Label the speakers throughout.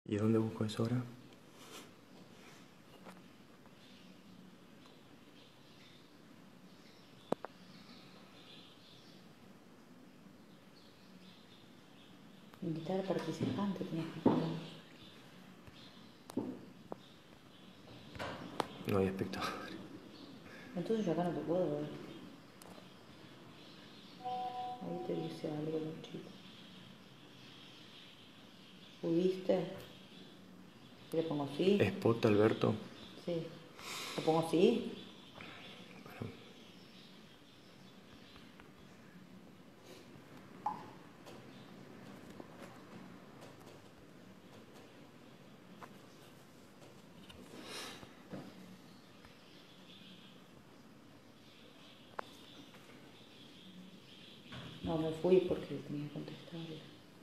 Speaker 1: ¿Y dónde busco eso ahora?
Speaker 2: Invitar al participante tenías que poner.
Speaker 1: No hay espectadores.
Speaker 2: Entonces yo acá no te puedo ver. Ahí te dice algo, chico. ¿Pudiste? ¿Le pongo sí?
Speaker 1: Spot Alberto.
Speaker 2: Sí. ¿Le pongo sí? No, me fui porque tenía que contestarle.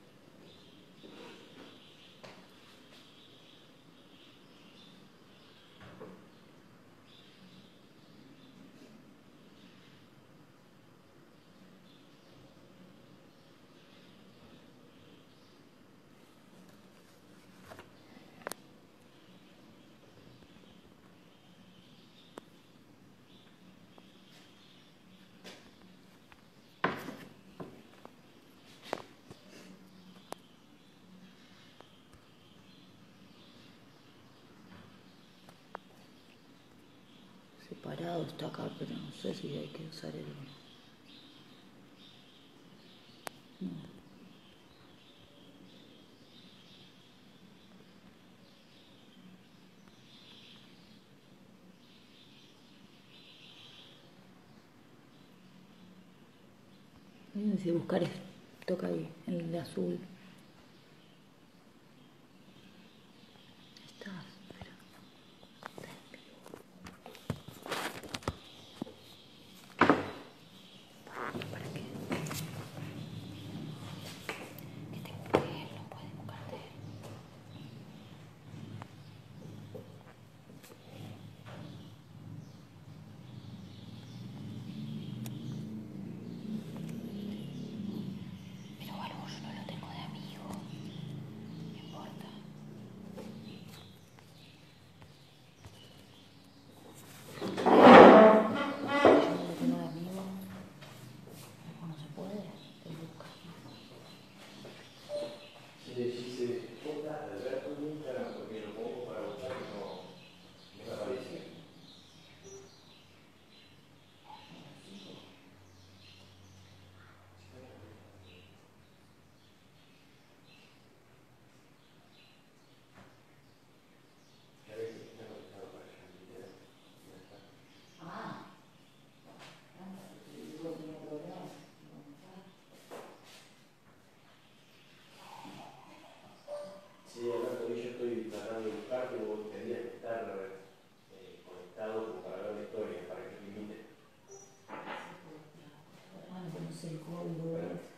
Speaker 2: Separado está acá, pero no sé si hay que usar el... No. Si buscar, toca ahí, el de azul. Estás, espera. ¿Para qué? Que te busque él, no puede buscarte él. Pero algo yo no lo tengo de amigo. No importa. Yo no lo tengo de amigo. Algo no se puede. Te busca.
Speaker 1: Si se exporta Alberto en Instagram porque lo pongo para buscar y no me aparece. A veces está conectado para allá, ¿entendés? Ya está.
Speaker 2: Ah, yo tenía problemas.
Speaker 1: Sí, Alberto, hoy yo estoy tratando de buscarte, vos tendrías que estar conectado como para ver la historia, para que te invite.
Speaker 2: No sé el código de eso.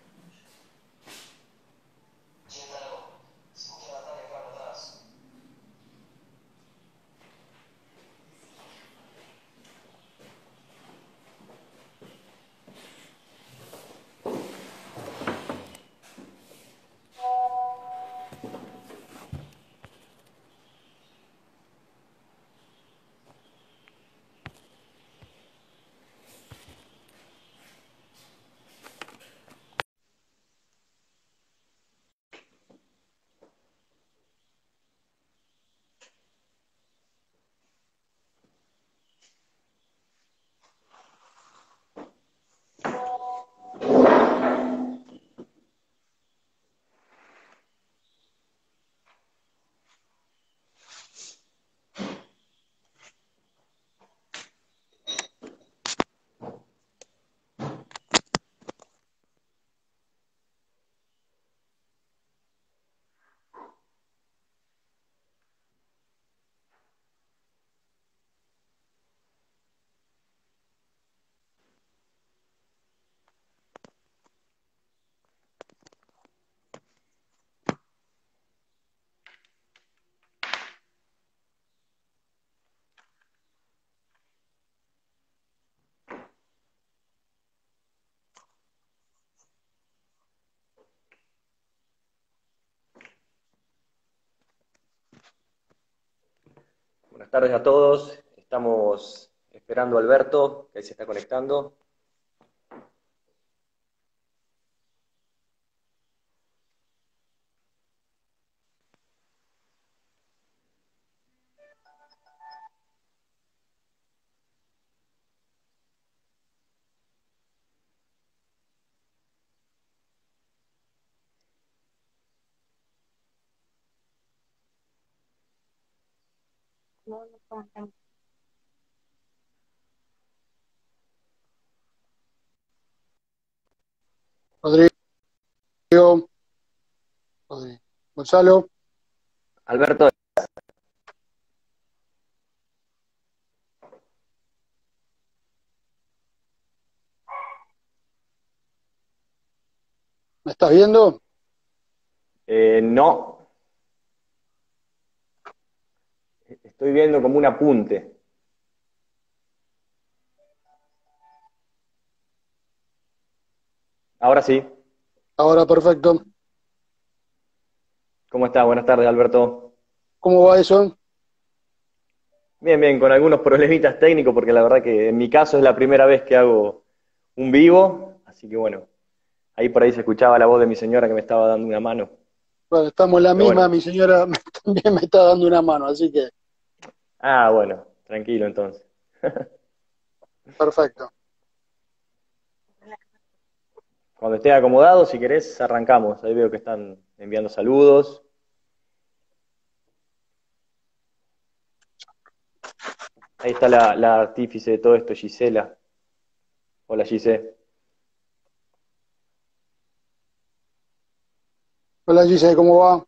Speaker 3: Buenas tardes a todos. Estamos esperando a Alberto, que ahí se está conectando.
Speaker 4: Rodrigo, Gonzalo,
Speaker 3: Alberto,
Speaker 4: ¿me estás viendo?
Speaker 3: no. Estoy viendo como un apunte. Ahora sí.
Speaker 4: Ahora perfecto.
Speaker 3: ¿Cómo estás? Buenas tardes, Alberto.
Speaker 4: ¿Cómo va eso?
Speaker 3: Bien, bien, con algunos problemitas técnicos, porque la verdad que en mi caso es la primera vez que hago un vivo, así que bueno, ahí por ahí se escuchaba la voz de mi señora que me estaba dando una mano.
Speaker 4: Bueno, estamos en la
Speaker 3: Pero
Speaker 4: misma,
Speaker 3: bueno,
Speaker 4: mi señora también me está dando una mano, así que
Speaker 3: bueno, tranquilo entonces.
Speaker 4: perfecto.
Speaker 3: Cuando esté acomodado, si querés, arrancamos. Ahí veo que están enviando saludos. Ahí está la artífice de todo esto, Gisela. Hola, Gise.
Speaker 4: Hola Gise, ¿cómo va?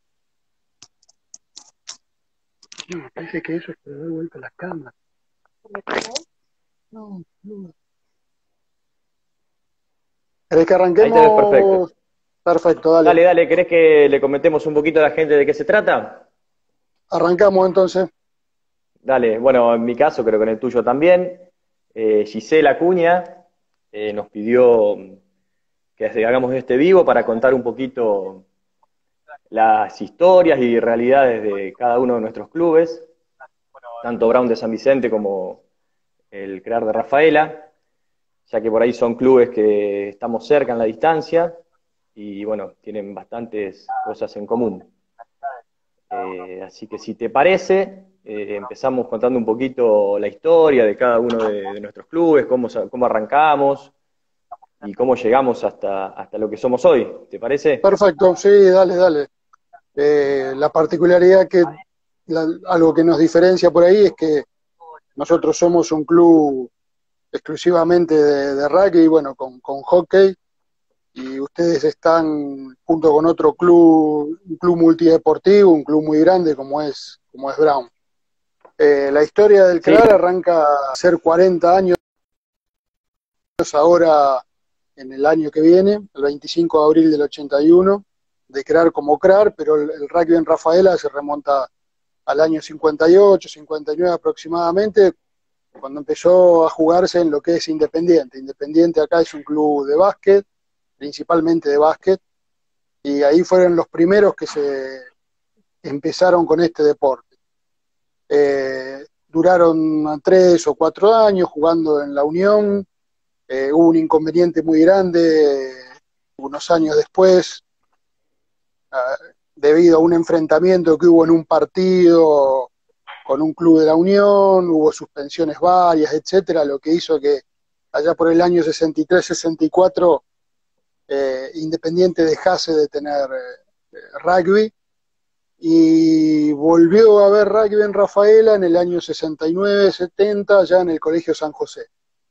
Speaker 4: No, me parece que eso es que le doy vuelta a la cámara. No, no. ¿Querés que
Speaker 3: Ahí te ves perfecto.
Speaker 4: arranquemos? Perfecto, dale.
Speaker 3: Dale, dale, ¿querés que le comentemos un poquito a la gente de qué se trata?
Speaker 4: Arrancamos entonces.
Speaker 3: Dale, bueno, en mi caso, creo que en el tuyo también. Gisela Acuña nos pidió que hagamos este vivo para contar un poquito las historias y realidades de cada uno de nuestros clubes, tanto Brown de San Vicente como el CREAR de Rafaela, ya que por ahí son clubes que estamos cerca en la distancia y bueno, tienen bastantes cosas en común. Así que si te parece, empezamos contando un poquito la historia de cada uno de nuestros clubes, cómo arrancamos y cómo llegamos hasta lo que somos hoy. ¿Te parece?
Speaker 4: Perfecto, sí, dale, dale. La particularidad algo que nos diferencia por ahí es que nosotros somos un club exclusivamente de rugby, bueno, con hockey, y ustedes están junto con otro club, un club multideportivo, un club muy grande como es Brown. La historia del
Speaker 3: Sí,
Speaker 4: CRAR arranca a ser 40 años ahora en el año que viene, el 25 de abril del 81, de CRAR como CRAR, pero el rugby en Rafaela se remonta al año 58, 59 aproximadamente, cuando empezó a jugarse en lo que es Independiente. Independiente acá es un club de básquet, principalmente de básquet, y ahí fueron los primeros que se empezaron con este deporte. Duraron 3 o 4 años jugando en la Unión, hubo un inconveniente muy grande unos años después, debido a un enfrentamiento que hubo en un partido con un club de la Unión, hubo suspensiones varias, etcétera, lo que hizo que allá por el año 63-64 Independiente dejase de tener rugby y volvió a haber rugby en Rafaela en el año 69-70, ya en el Colegio San José.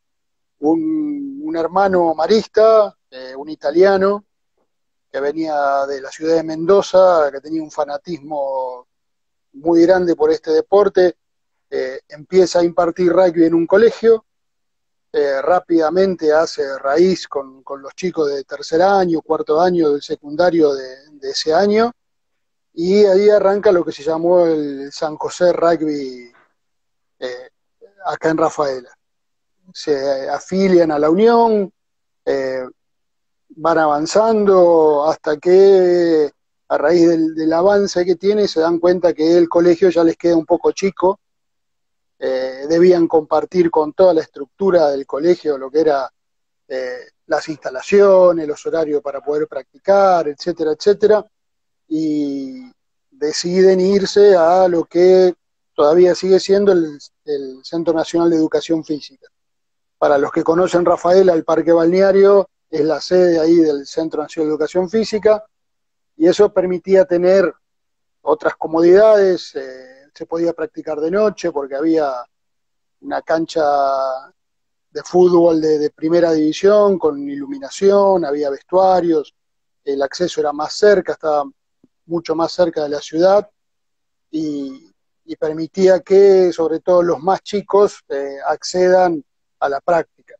Speaker 4: Un hermano marista, un italiano, que venía de la ciudad de Mendoza, que tenía un fanatismo muy grande por este deporte, empieza a impartir rugby en un colegio, rápidamente hace raíz con los chicos de tercer año, cuarto año del secundario de ese año, y ahí arranca lo que se llamó el San José Rugby eh, acá en Rafaela. Se afilian a la Unión, eh, van avanzando hasta que a raíz del avance que tiene se dan cuenta que el colegio ya les queda un poco chico debían compartir con toda la estructura del colegio lo que era las instalaciones, los horarios para poder practicar, etcétera, etcétera, y deciden irse a lo que todavía sigue siendo el Centro Nacional de Educación Física. Para los que conocen Rafaela, el Parque Balneario es la sede ahí del Centro Nacional de Educación Física, y eso permitía tener otras comodidades, se podía practicar de noche porque había una cancha de fútbol de primera división con iluminación, había vestuarios, el acceso era más cerca, estaba mucho más cerca de la ciudad y permitía que sobre todo los más chicos accedan a la práctica.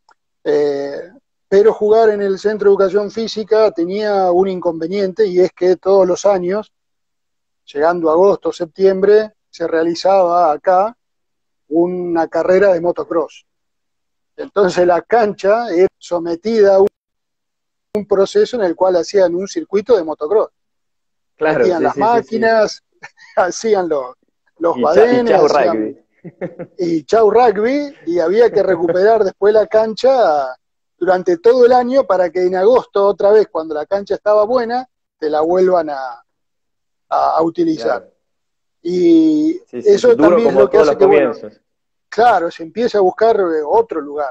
Speaker 4: Pero jugar en el Centro de Educación Física tenía un inconveniente, y es que todos los años, llegando agosto o septiembre, se realizaba acá una carrera de motocross. Entonces la cancha era sometida a un proceso en el cual hacían un circuito de motocross.
Speaker 3: Claro,
Speaker 4: Metían
Speaker 3: sí,
Speaker 4: las
Speaker 3: sí,
Speaker 4: máquinas, sí. Hacían los
Speaker 3: Y
Speaker 4: badenes,
Speaker 3: chau rugby.
Speaker 4: y chau rugby, y había que recuperar después la cancha durante todo el año para que en agosto, otra vez, cuando la cancha estaba buena, te la vuelvan a utilizar.
Speaker 3: Claro.
Speaker 4: Y
Speaker 3: Sí,
Speaker 4: eso
Speaker 3: duro
Speaker 4: también es
Speaker 3: como
Speaker 4: lo que
Speaker 3: todos
Speaker 4: hace
Speaker 3: los
Speaker 4: que, bueno,
Speaker 3: comienzos.
Speaker 4: claro, se empieza a buscar otro lugar.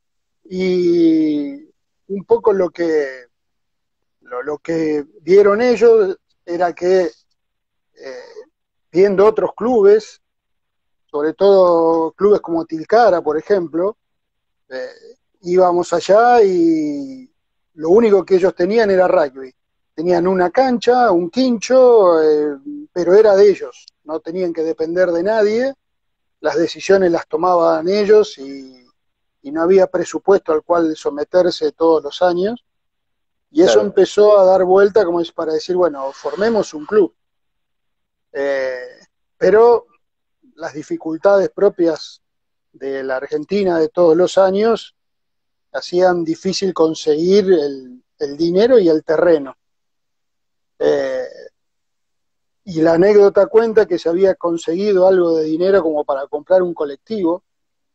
Speaker 4: Y un poco lo que vieron ellos era que, viendo otros clubes, sobre todo clubes como Tilcara, por ejemplo, eh, íbamos allá y lo único que ellos tenían era rugby. Tenían una cancha, un quincho, pero era de ellos, no tenían que depender de nadie, las decisiones las tomaban ellos y no había presupuesto al cual someterse todos los años. Y eso
Speaker 3: Claro.
Speaker 4: empezó a dar vuelta como es para decir, bueno, formemos un club. Pero las dificultades propias de la Argentina de todos los años hacían difícil conseguir el dinero y el terreno. Y la anécdota cuenta que se había conseguido algo de dinero como para comprar un colectivo.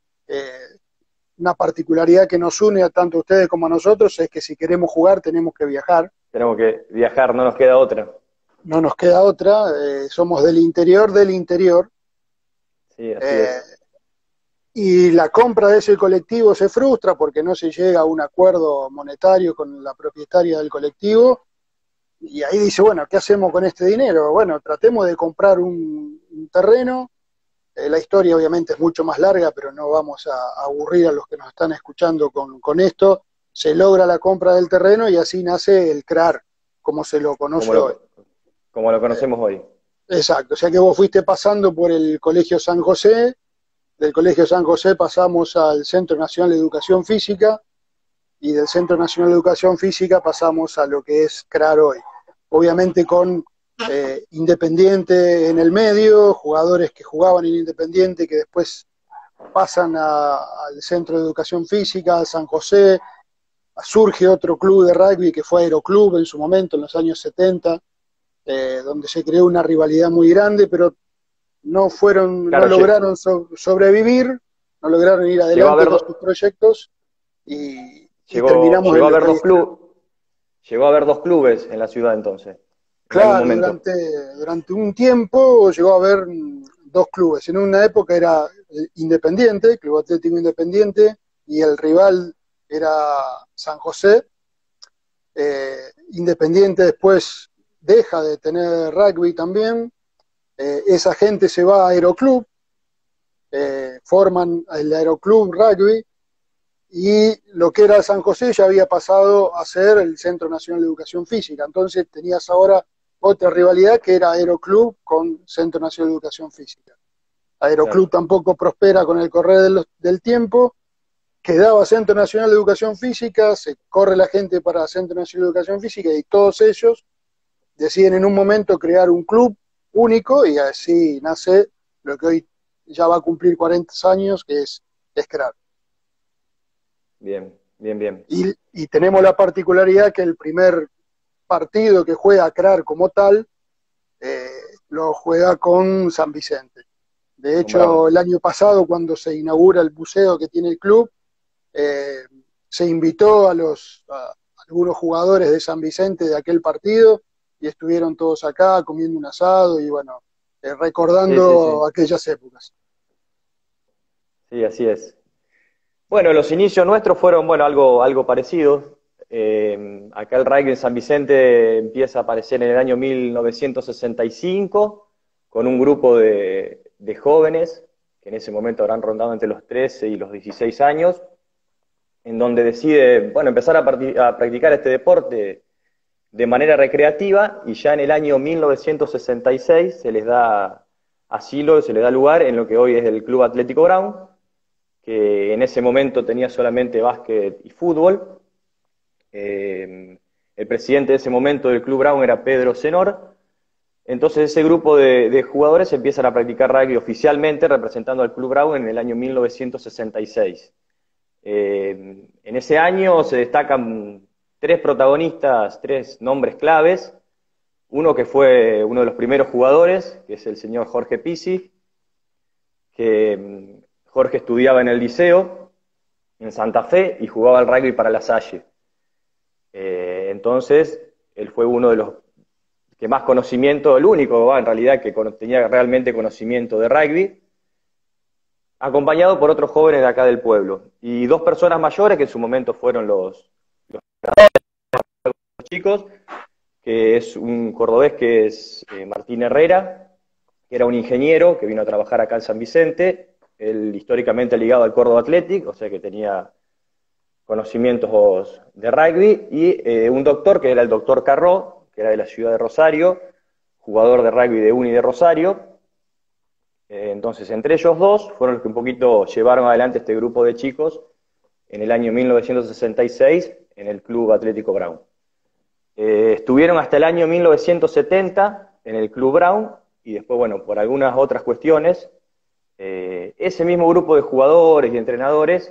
Speaker 4: Una particularidad que nos une a tanto a ustedes como a nosotros es que si queremos jugar tenemos que viajar.
Speaker 3: Tenemos que viajar, no nos queda otra.
Speaker 4: No nos queda otra, somos del interior del interior.
Speaker 3: Sí, así es.
Speaker 4: Y la compra de ese colectivo se frustra porque no se llega a un acuerdo monetario con la propietaria del colectivo, y ahí dice, bueno, ¿qué hacemos con este dinero? Bueno, tratemos de comprar un terreno. La historia obviamente es mucho más larga, pero no vamos a aburrir a los que nos están escuchando con esto. Se logra la compra del terreno y así nace el CRAR, como se lo conoce hoy.
Speaker 3: Como lo conocemos hoy.
Speaker 4: Exacto, o sea que vos fuiste pasando por el Colegio San José, del Colegio San José pasamos al Centro Nacional de Educación Física, y del Centro Nacional de Educación Física pasamos a lo que es CRAR hoy. Obviamente con Independiente en el medio, jugadores que jugaban en Independiente que después pasan al Centro de Educación Física, a San José. Surge otro club de rugby que fue Aeroclub en su momento, en los años 70, donde se creó una rivalidad muy grande, pero no lograron sobrevivir, no lograron ir adelante con sus proyectos, y terminamos
Speaker 3: llegó
Speaker 4: en
Speaker 3: a
Speaker 4: lo
Speaker 3: haber
Speaker 4: que
Speaker 3: dos clubes. Llegó a haber dos clubes en la ciudad entonces.
Speaker 4: Claro, durante un tiempo llegó a haber dos clubes. En una época era Independiente, Club Atlético Independiente, y el rival era San José. Independiente después deja de tener rugby también. Esa gente se va a Aeroclub, forman el Aeroclub Rugby, y lo que era San José ya había pasado a ser el Centro Nacional de Educación Física. Entonces tenías ahora otra rivalidad que era Aeroclub con Centro Nacional de Educación Física. Aeroclub tampoco prospera con el correr del tiempo, quedaba Centro Nacional de Educación Física, se corre la gente para Centro Nacional de Educación Física, y todos ellos deciden en un momento crear un club único, y así nace lo que hoy ya va a cumplir 40 años, que es CRAR.
Speaker 3: Bien, bien, bien.
Speaker 4: Y tenemos la particularidad que el primer partido que juega CRAR como tal, lo juega con San Vicente. De
Speaker 3: Con Brown.
Speaker 4: hecho, el año pasado, cuando se inaugura el museo que tiene el club, se invitó a algunos jugadores de San Vicente de aquel partido y estuvieron todos acá comiendo un asado y bueno, recordando
Speaker 3: Sí.
Speaker 4: aquellas épocas.
Speaker 3: Sí, así es. Bueno, los inicios nuestros fueron, bueno, algo parecido. Acá el rugby en San Vicente empieza a aparecer en el año 1965 con un grupo de jóvenes que en ese momento habrán rondado entre los 13 y los 16 años, en donde decide, bueno, empezar a practicar este deporte de manera recreativa, y ya en el año 1966 se les da asilo, se les da lugar en lo que hoy es el Club Atlético Brown, que en ese momento tenía solamente básquet y fútbol. El presidente de ese momento del Club Brown era Pedro Senor. Entonces ese grupo de jugadores empiezan a practicar rugby oficialmente representando al Club Brown en el año 1966. En ese año se destacan tres protagonistas, tres nombres claves. Uno que fue uno de los primeros jugadores, que es el señor Jorge Pisi, que Jorge estudiaba en el liceo en Santa Fe y jugaba al rugby para La Salle. Entonces, él fue uno de los que más conocimiento, el único en realidad que tenía realmente conocimiento de rugby, acompañado por otros jóvenes de acá del pueblo. Y dos personas mayores que en su momento fueron los chicos, que es un cordobés que es Martín Herrera, que era un ingeniero que vino a trabajar acá en San Vicente, él históricamente ligado al Córdoba Athletic, o sea que tenía conocimientos de rugby, y un doctor que era el doctor Carró, que era de la ciudad de Rosario, jugador de rugby de Uni de Rosario. Entonces, entre ellos dos fueron los que un poquito llevaron adelante este grupo de chicos en el año 1966 en el Club Atlético Brown. Estuvieron hasta el año 1970 en el Club Brown, y después, bueno, por algunas otras cuestiones, ese mismo grupo de jugadores y entrenadores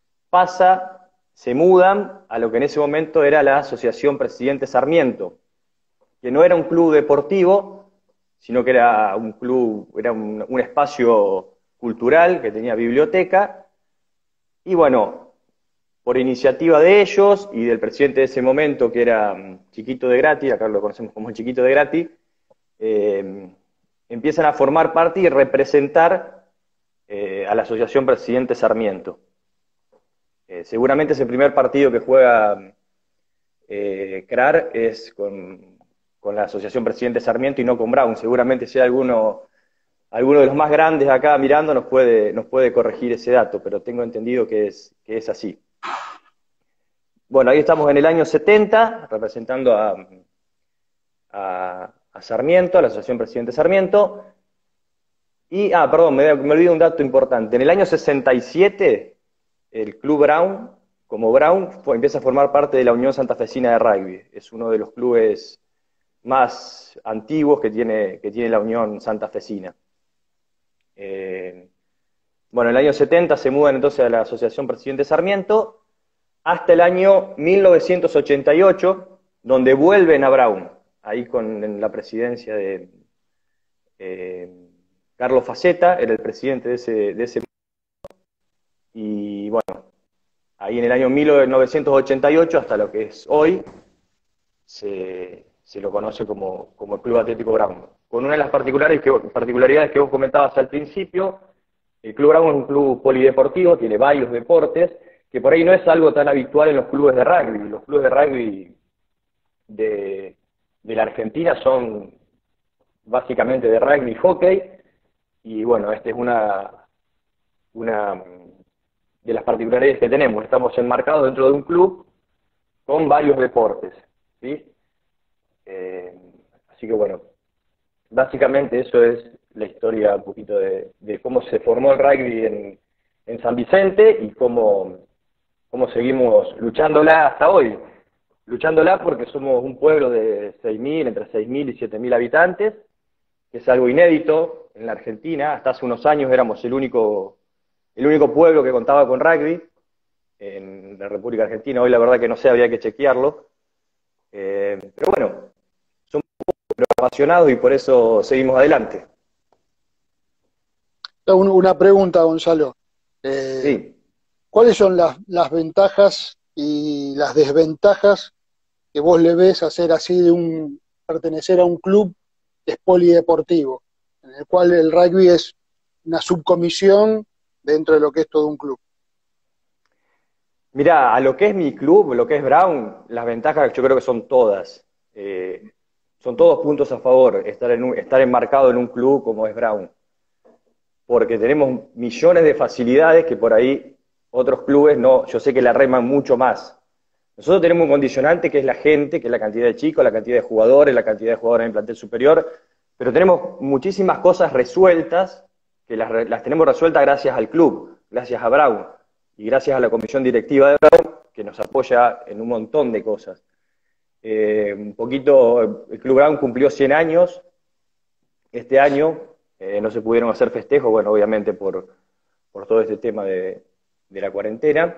Speaker 3: se mudan a lo que en ese momento era la Asociación Presidente Sarmiento, que no era un club deportivo, sino que era un club, era un espacio cultural que tenía biblioteca, y bueno, por iniciativa de ellos y del presidente de ese momento, que era Chiquito de Grati, acá lo conocemos como el Chiquito de Grati, empiezan a formar parte y representar a la Asociación Presidente Sarmiento. Seguramente es el primer partido que juega CRAR es con la Asociación Presidente Sarmiento y no con Brown. Seguramente si hay alguno de los más grandes acá mirando nos puede corregir ese dato, pero tengo entendido que es así. Bueno, ahí estamos en el año 70, representando a Sarmiento, a la Asociación Presidente Sarmiento. Y, perdón, me olvidé un dato importante. En el año 67, el Club Brown, como Brown, empieza a formar parte de la Unión Santafesina de Rugby. Es uno de los clubes más antiguos que tiene la Unión Santafesina. Bueno, en el año 70 se mudan entonces a la Asociación Presidente Sarmiento, hasta el año 1988, donde vuelven a Brown, ahí con la presidencia de Carlos Faceta, era el presidente de ese. Y bueno, ahí en el año 1988, hasta lo que es hoy, se lo conoce como el Club Atlético Brown. Con una de las particularidades que vos comentabas al principio, el Club Brown es un club polideportivo, tiene varios deportes, que por ahí no es algo tan habitual en los clubes de rugby. Los clubes de rugby de la Argentina son básicamente de rugby y hockey, y bueno, esta es una de las particularidades que tenemos. Estamos enmarcados dentro de un club con varios deportes, ¿sí? Así que bueno, básicamente eso es la historia un poquito de cómo se formó el rugby en San Vicente y cómo seguimos luchándola hasta hoy. Luchándola porque somos un pueblo de 6.000, entre 6.000 y 7.000 habitantes, que es algo inédito en la Argentina. Hasta hace unos años éramos el único pueblo que contaba con rugby en la República Argentina. Hoy la verdad que no sé, había que chequearlo. Pero bueno, somos apasionados y por eso seguimos adelante.
Speaker 4: Una pregunta, Gonzalo.
Speaker 3: Sí.
Speaker 4: ¿Cuáles son las ventajas y las desventajas que vos le ves hacer así pertenecer a un club que es polideportivo, en el cual el rugby es una subcomisión dentro de lo que es todo un club?
Speaker 3: Mirá, a lo que es mi club, lo que es Brown, las ventajas yo creo que son todas. Son todos puntos a favor, estar enmarcado en un club como es Brown. Porque tenemos millones de facilidades que por ahí otros clubes no, yo sé que la reman mucho más. Nosotros tenemos un condicionante que es la gente, que es la cantidad de chicos, la cantidad de jugadores, la cantidad de jugadores en el plantel superior, pero tenemos muchísimas cosas resueltas, que las tenemos resueltas gracias al club, gracias a Brown, y gracias a la comisión directiva de Brown, que nos apoya en un montón de cosas. Un poquito, el Club Brown cumplió 100 años este año, no se pudieron hacer festejos, bueno, obviamente por todo este tema de la cuarentena,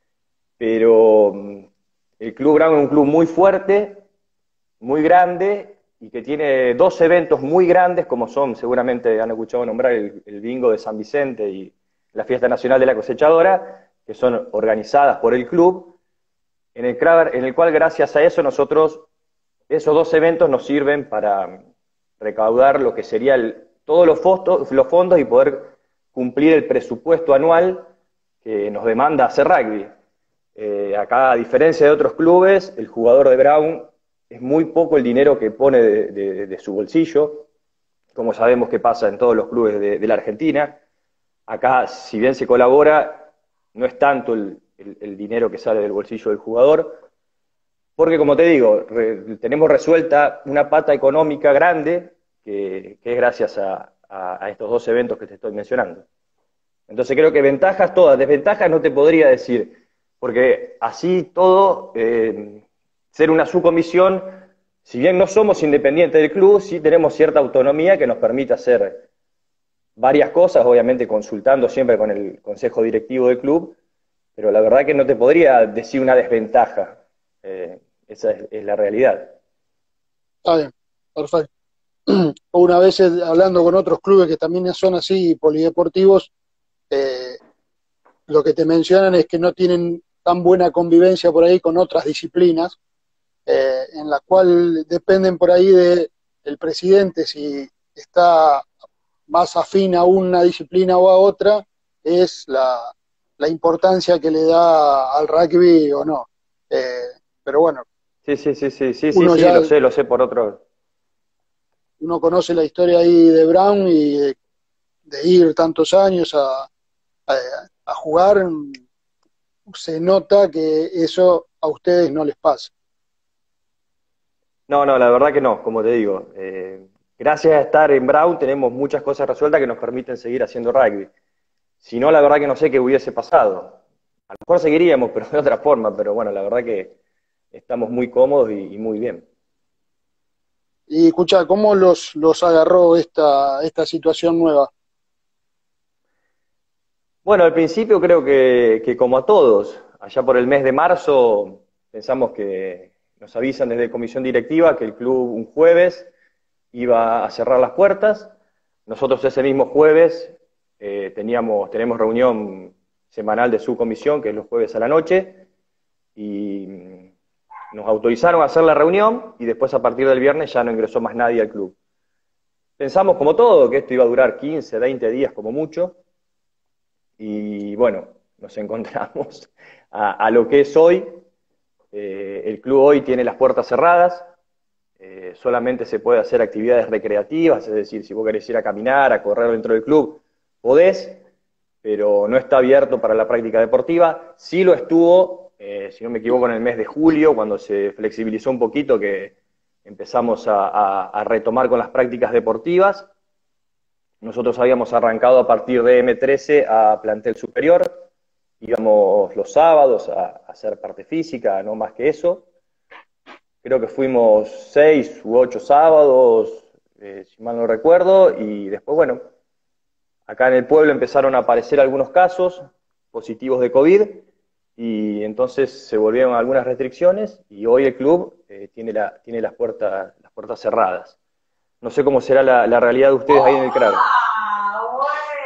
Speaker 3: pero el Club Brown es un club muy fuerte, muy grande, y que tiene dos eventos muy grandes, como son, seguramente han escuchado nombrar, el bingo de San Vicente y la Fiesta Nacional de la Cosechadora, que son organizadas por el club, en el cual gracias a eso nosotros, esos dos eventos nos sirven para recaudar lo que sería todos los fondos y poder cumplir el presupuesto anual que nos demanda hacer rugby. Acá, a diferencia de otros clubes, el jugador de Brown es muy poco el dinero que pone de su bolsillo, como sabemos que pasa en todos los clubes de la Argentina. Acá, si bien se colabora, no es tanto el dinero que sale del bolsillo del jugador, porque como te digo, tenemos resuelta una pata económica grande que es gracias a estos dos eventos que te estoy mencionando. Entonces creo que ventajas todas, desventajas no te podría decir, porque así todo, ser una subcomisión, si bien no somos independientes del club, sí tenemos cierta autonomía que nos permite hacer varias cosas, obviamente consultando siempre con el consejo directivo del club, pero la verdad que no te podría decir una desventaja, esa es la realidad.
Speaker 4: Está bien, perfecto. Una vez hablando con otros clubes que también son así, polideportivos, lo que te mencionan es que no tienen tan buena convivencia por ahí con otras disciplinas, en la cual dependen por ahí del presidente si está más afín a una disciplina o a otra, es la importancia que le da al rugby o no. Pero bueno,
Speaker 3: Sí,
Speaker 4: uno ya
Speaker 3: lo sé por otro.
Speaker 4: uno conoce la historia ahí de Brown y de ir tantos años a jugar, se nota que eso a ustedes no les pasa.
Speaker 3: No, la verdad que no, como te digo. Gracias a estar en Brown tenemos muchas cosas resueltas que nos permiten seguir haciendo rugby. Si no, la verdad que no sé qué hubiese pasado. A lo mejor seguiríamos, pero de otra forma, pero bueno, la verdad que estamos muy cómodos y muy bien.
Speaker 4: Y escuchá, ¿cómo los agarró esta situación nueva?
Speaker 3: Bueno, al principio creo que como a todos, allá por el mes de marzo pensamos que nos avisan desde comisión directiva que el club un jueves iba a cerrar las puertas. Nosotros ese mismo jueves tenemos reunión semanal de subcomisión, que es los jueves a la noche, y nos autorizaron a hacer la reunión y después a partir del viernes ya no ingresó más nadie al club. Pensamos como todo que esto iba a durar 15, 20 días como mucho, y bueno, nos encontramos a lo que es hoy. El club hoy tiene las puertas cerradas, solamente se puede hacer actividades recreativas, es decir, si vos querés ir a caminar, a correr dentro del club, podés, pero no está abierto para la práctica deportiva. Sí lo estuvo, si no me equivoco, en el mes de julio, cuando se flexibilizó un poquito, que empezamos a retomar con las prácticas deportivas. Nosotros habíamos arrancado a partir de M13 a plantel superior, íbamos los sábados a hacer parte física, no más que eso. Creo que fuimos 6 u 8 sábados, si mal no recuerdo, y después, bueno, acá en el pueblo empezaron a aparecer algunos casos positivos de COVID, y entonces se volvieron algunas restricciones, y hoy el club tiene las puertas cerradas. No sé cómo será la realidad de ustedes ahí en el CRAR.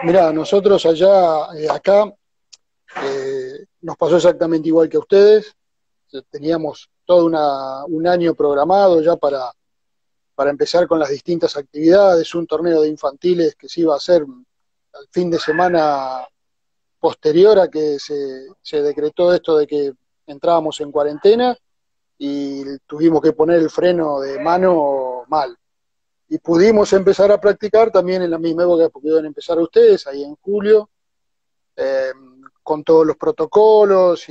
Speaker 4: Mirá, nosotros allá, acá, nos pasó exactamente igual que a ustedes. Teníamos todo un año programado ya para empezar con las distintas actividades, un torneo de infantiles que se iba a hacer al fin de semana posterior a que se decretó esto de que entrábamos en cuarentena y tuvimos que poner el freno de mano mal. Y pudimos empezar a practicar también en la misma época que iban a empezar ustedes, ahí en julio, eh, con todos los protocolos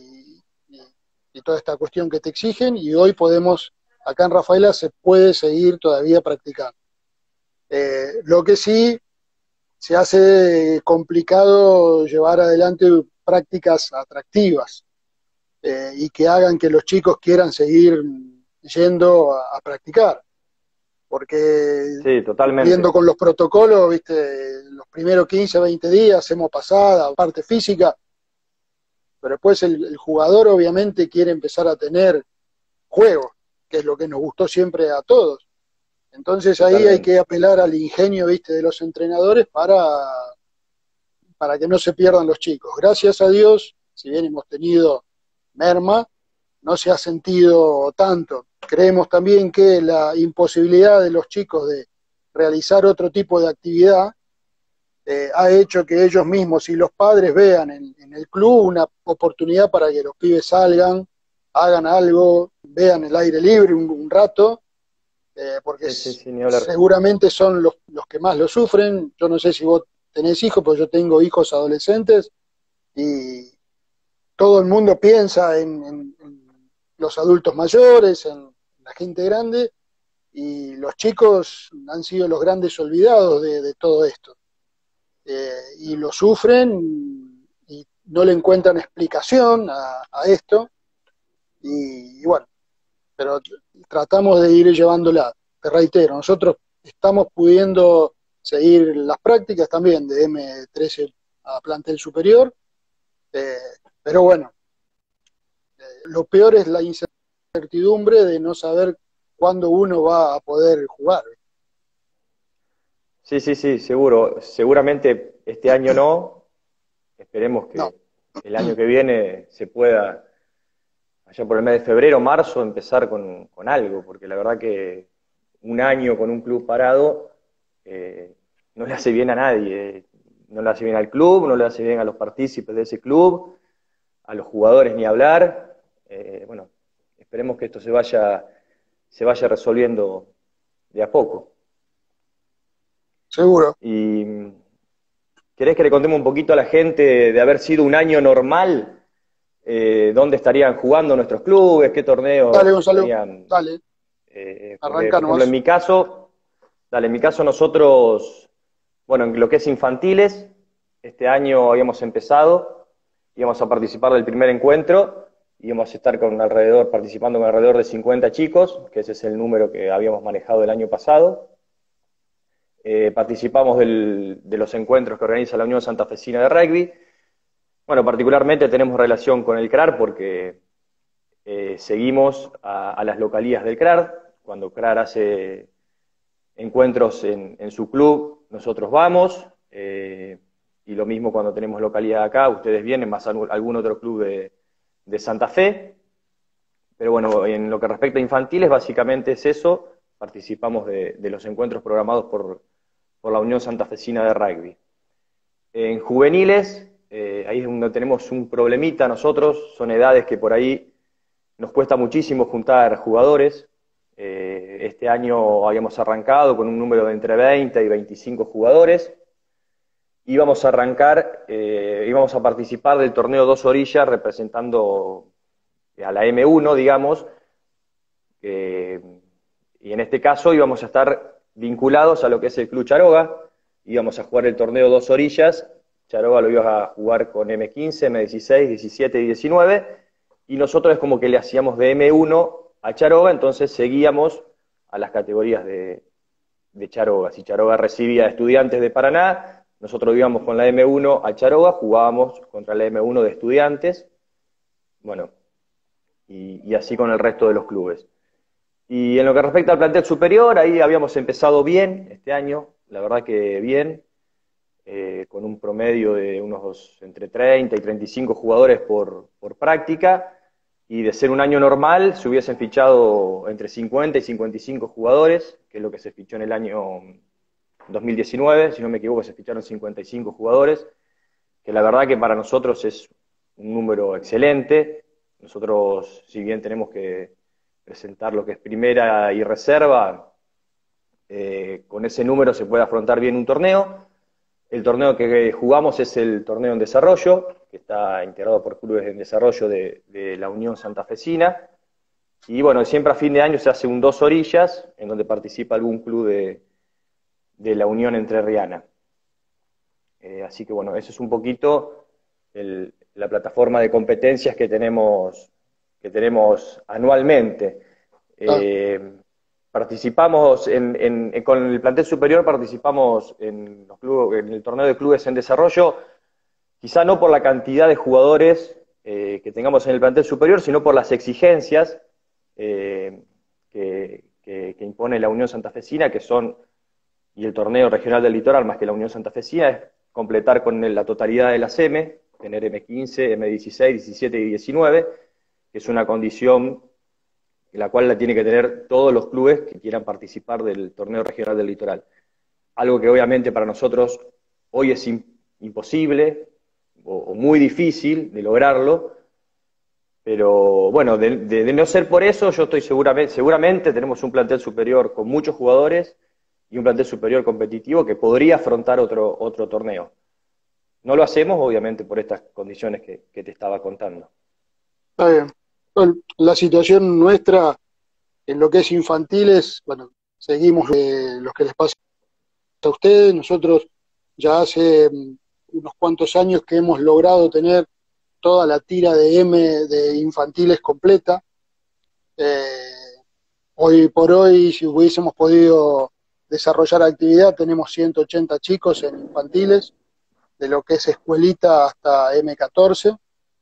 Speaker 4: y toda esta cuestión que te exigen, y hoy podemos, acá en Rafaela se puede seguir todavía practicando. Lo que sí se hace complicado llevar adelante prácticas atractivas y que hagan que los chicos quieran seguir yendo a practicar, porque
Speaker 3: Sí,
Speaker 4: viendo
Speaker 3: totalmente.
Speaker 4: con los protocolos, viste, los primeros 15, 20 días hacemos pasada, parte física, pero después el jugador obviamente quiere empezar a tener juego, que es lo que nos gustó siempre a todos. Entonces ahí hay
Speaker 3: Totalmente.
Speaker 4: que apelar al ingenio, viste, de los entrenadores para que no se pierdan los chicos. Gracias a Dios, si bien hemos tenido merma, no se ha sentido tanto. Creemos también que la imposibilidad de los chicos de realizar otro tipo de actividad ha hecho que ellos mismos y los padres vean en el club una oportunidad para que los pibes salgan, hagan algo, vean el aire libre un rato, porque
Speaker 3: Sí, sí, sí, ni hablar.
Speaker 4: seguramente son los que más lo sufren. Yo no sé si vos tenés hijos, pero yo tengo hijos adolescentes y todo el mundo piensa en los adultos mayores, en la gente grande, y los chicos han sido los grandes olvidados de todo esto. Y lo sufren y no le encuentran explicación a esto, y bueno, pero tratamos de ir llevándola. Te reitero, nosotros estamos pudiendo seguir las prácticas también de M13 a plantel superior, eh, pero bueno, lo peor es la incertidumbre de no saber cuándo uno va a poder jugar.
Speaker 3: Sí, sí, sí, seguro. Seguramente este año no. Esperemos
Speaker 4: No,
Speaker 3: que el año que viene se pueda, allá por el mes de febrero, marzo, empezar con algo, porque la verdad que un año con un club parado no le hace bien a nadie. No le hace bien al club, no le hace bien a los partícipes de ese club, a los jugadores ni hablar. Bueno, esperemos que esto se vaya resolviendo de a poco.
Speaker 4: seguro.
Speaker 3: Y ¿querés que le contemos un poquito a la gente de haber sido un año normal? ¿Dónde estarían jugando nuestros clubes? ¿Qué
Speaker 4: Dale,
Speaker 3: torneos
Speaker 4: Gonzalo,
Speaker 3: estarían?
Speaker 4: dale,
Speaker 3: Porque,
Speaker 4: arranca
Speaker 3: por ejemplo,
Speaker 4: nomás.
Speaker 3: en mi caso nosotros, bueno, en lo que es infantiles, este año habíamos empezado, íbamos a participar del primer encuentro, íbamos a estar participando con alrededor de 50 chicos, que ese es el número que habíamos manejado el año pasado. Participamos de los encuentros que organiza la Unión Santafesina de Rugby. Bueno, particularmente tenemos relación con el CRAR porque seguimos a las localías del CRAR. Cuando CRAR hace encuentros en su club, nosotros vamos. Y lo mismo cuando tenemos localidad acá, ustedes vienen, más algún otro club de Santa Fe. Pero bueno, en lo que respecta a infantiles, básicamente es eso. Participamos de los encuentros programados por la Unión Santafesina de Rugby. En juveniles, ahí es donde tenemos un problemita nosotros, son edades que por ahí nos cuesta muchísimo juntar jugadores. Este año habíamos arrancado con un número de entre 20 y 25 jugadores. Íbamos a arrancar, íbamos a participar del torneo Dos Orillas representando a la M1, digamos, y en este caso íbamos a estar vinculados a lo que es el Club Charoga, íbamos a jugar el torneo Dos Orillas, Charoga lo iba a jugar con M15, M16, 17 y 19, y nosotros es como que le hacíamos de M1 a Charoga, entonces seguíamos a las categorías de Charoga. Si Charoga recibía estudiantes de Paraná, nosotros íbamos con la M1 a Charoga, jugábamos contra la M1 de estudiantes, bueno, y así con el resto de los clubes. Y en lo que respecta al plantel superior, ahí habíamos empezado bien este año, la verdad que bien. con un promedio de entre 30 y 35 jugadores por práctica, y de ser un año normal se hubiesen fichado entre 50 y 55 jugadores, que es lo que se fichó en el año 2019, si no me equivoco se ficharon 55 jugadores, que la verdad que para nosotros es un número excelente. Nosotros, si bien tenemos que presentar lo que es primera y reserva, con ese número se puede afrontar bien un torneo. El torneo que jugamos es el torneo en desarrollo, que está integrado por clubes en desarrollo de la Unión Santafesina. Y bueno, siempre a fin de año se hace un 2 orillas, en donde participa algún club de la Unión Entrerriana. Así que bueno, eso es un poquito la plataforma de competencias que tenemos anualmente. Participamos con el plantel superior, participamos en el torneo de clubes en desarrollo, quizá no por la cantidad de jugadores que tengamos en el plantel superior, sino por las exigencias que impone la Unión Santafesina, y el torneo regional del litoral, más que la Unión Santafesina, es completar con la totalidad de las M, tener M15, M16, 17 y 19, que es una condición la cual la tiene que tener todos los clubes que quieran participar del torneo regional del litoral. Algo que obviamente para nosotros hoy es imposible o muy difícil de lograrlo, pero bueno, de no ser por eso, yo estoy seguramente tenemos un plantel superior con muchos jugadores y un plantel superior competitivo que podría afrontar otro torneo. No lo hacemos, obviamente, por estas condiciones que te estaba contando.
Speaker 4: Está bien. Bueno, la situación nuestra en lo que es infantiles, bueno, seguimos lo que les pasa a ustedes. Nosotros ya hace unos cuantos años que hemos logrado tener toda la tira de M de infantiles completa. Hoy por hoy, si hubiésemos podido desarrollar actividad, tenemos 180 chicos en infantiles, de lo que es escuelita hasta M14.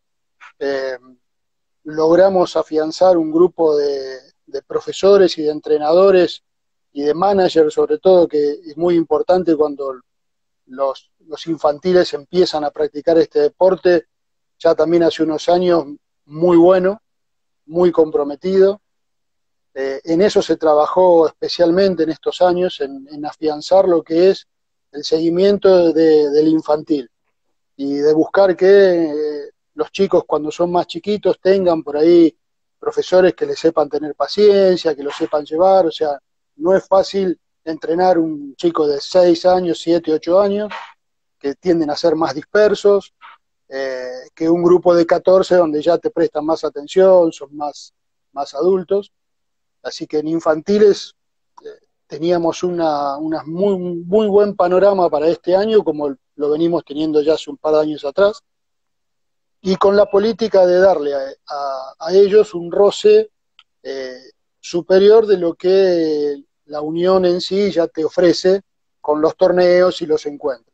Speaker 4: Logramos afianzar un grupo de profesores y de entrenadores y de managers, sobre todo, que es muy importante cuando los infantiles empiezan a practicar este deporte, ya también hace unos años, muy bueno, muy comprometido. En eso se trabajó especialmente en estos años, en afianzar lo que es el seguimiento del infantil y de buscar que los chicos cuando son más chiquitos tengan por ahí profesores que les sepan tener paciencia, que los sepan llevar. O sea, no es fácil entrenar un chico de 6 años, 7, 8 años, que tienden a ser más dispersos, que un grupo de 14 donde ya te prestan más atención, son más adultos. Así que en infantiles teníamos una muy buen panorama para este año, como lo venimos teniendo ya hace un par de años atrás, y con la política de darle a ellos un roce superior de lo que la Unión en sí ya te ofrece con los torneos y los encuentros.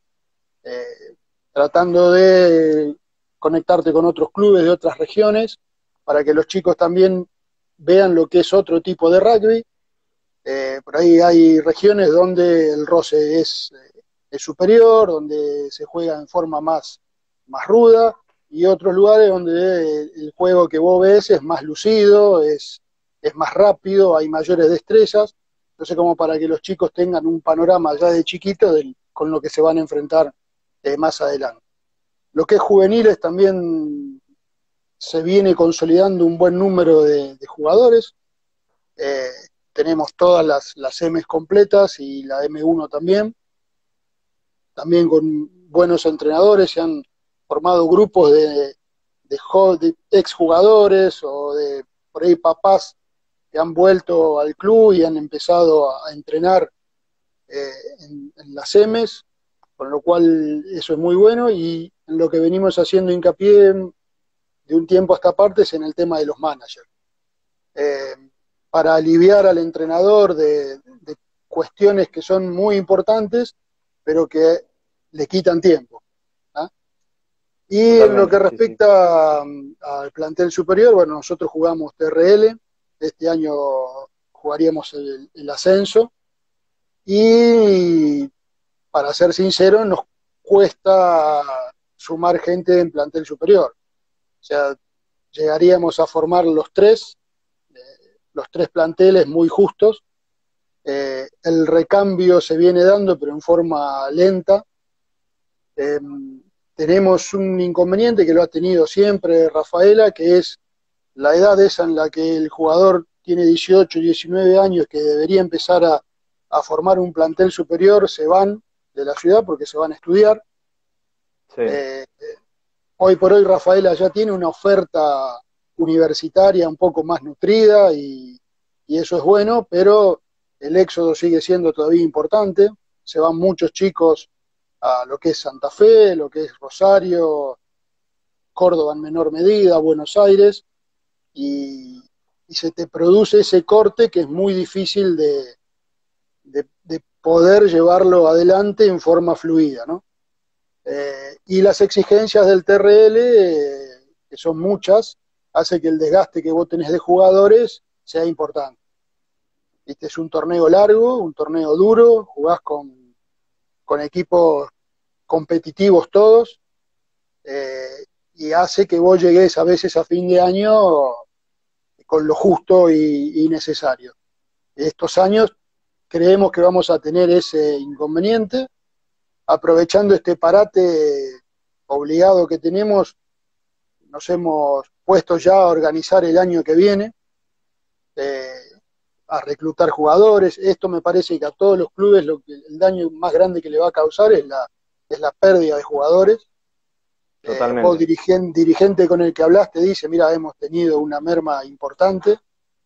Speaker 4: Tratando de conectarte con otros clubes de otras regiones, para que los chicos también vean lo que es otro tipo de rugby. Por ahí hay regiones donde el roce es superior, donde se juega en forma más ruda, y otros lugares donde el juego que vos ves es más lucido, es más rápido, hay mayores destrezas. Entonces, como para que los chicos tengan un panorama ya de chiquito con lo que se van a enfrentar más adelante. Lo que es juveniles también se viene consolidando un buen número de jugadores. Tenemos todas las M's completas y la M1 también con buenos entrenadores. Se han formado grupos de exjugadores o de por ahí papás que han vuelto al club y han empezado a entrenar en las M's, con lo cual eso es muy bueno. Y en lo que venimos haciendo hincapié de un tiempo a esta parte es en el tema de los managers. Para aliviar al entrenador de cuestiones que son muy importantes, pero que le quitan tiempo. Y totalmente, en lo que respecta al plantel superior, bueno, nosotros jugamos TRL, este año jugaríamos el ascenso, y para ser sincero, nos cuesta sumar gente en plantel superior. O sea, llegaríamos a formar los tres planteles muy justos. El recambio se viene dando, pero en forma lenta. Tenemos un inconveniente que lo ha tenido siempre Rafaela, que es la edad esa en la que el jugador tiene 18, 19 años, que debería empezar a formar un plantel superior, se van de la ciudad porque se van a estudiar.
Speaker 3: Sí.
Speaker 4: Hoy por hoy Rafaela ya tiene una oferta universitaria un poco más nutrida y eso es bueno, pero el éxodo sigue siendo todavía importante. Se van muchos chicos a lo que es Santa Fe, lo que es Rosario, Córdoba en menor medida, Buenos Aires, y se te produce ese corte que es muy difícil de poder llevarlo adelante en forma fluida, ¿no? Y las exigencias del TRL, que son muchas, hace que el desgaste que vos tenés de jugadores sea importante. Este es un torneo largo, un torneo duro, jugás con equipos competitivos todos, y hace que vos llegues a veces a fin de año con lo justo y necesario. Estos años creemos que vamos a tener ese inconveniente. Aprovechando este parate obligado que tenemos, nos hemos puesto ya a organizar el año que viene, a reclutar jugadores. Esto me parece que a todos los clubes el daño más grande que le va a causar es la pérdida de jugadores.
Speaker 3: Totalmente.
Speaker 4: Vos, dirigente con el que hablaste, dice, mira, hemos tenido una merma importante.